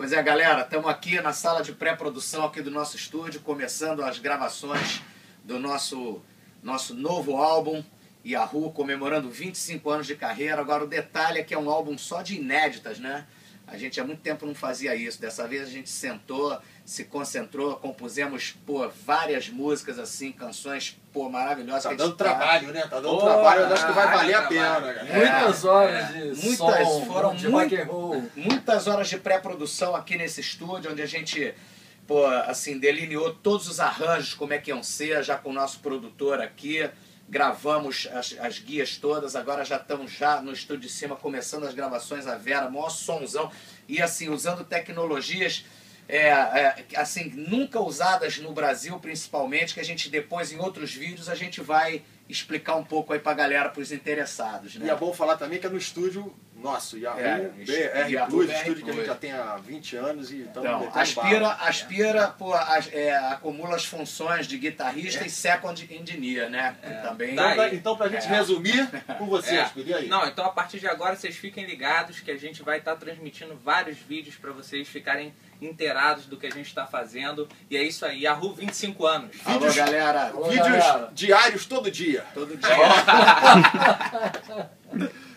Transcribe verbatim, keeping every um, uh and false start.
Pois é, galera, estamos aqui na sala de pré-produção aqui do nosso estúdio, começando as gravações do nosso, nosso novo álbum, Yahoo, comemorando vinte e cinco anos de carreira. Agora o detalhe é que é um álbum só de inéditas, né? A gente há muito tempo não fazia isso. Dessa vez a gente sentou, se concentrou, compusemos, pô, várias músicas assim, canções, pô, maravilhosas. Tá que dando tá... trabalho, né? Tá dando oh, trabalho, eu acho que vai valer ah, a pena, galera. Muitas horas de muitas, som, foram de muito, rock and roll. muitas horas de pré-produção aqui nesse estúdio, onde a gente, pô, assim, delineou todos os arranjos, como é que iam ser, já com o nosso produtor aqui. Gravamos as, as guias todas, agora já estamos já no estúdio de cima, começando as gravações, a Vera, maior sonzão. E assim, usando tecnologias, é, é, assim, nunca usadas no Brasil, principalmente, que a gente depois, em outros vídeos, a gente vai explicar um pouco aí pra galera, pros interessados, né? E é bom falar também que é no estúdio nosso, Yahoo, É, B R Yahoo Plus, B R estúdio que a gente Plus. já tem há vinte anos e estamos Então, metendo aspira, bala. aspira pô, as- é, acumula as funções de guitarrista e second engineer, né? Que também... Então, Daí. pra, então, pra gente É. resumir, com você, É. Aspira, e aí? Não, então a partir de agora vocês fiquem ligados que a gente vai estar transmitindo vários vídeos para vocês ficarem inteirados do que a gente está fazendo. E é isso aí, Yahoo vinte e cinco anos. Alô, Vídeos- galera! Alô, Vídeos galera. diários todo dia. Todo dia.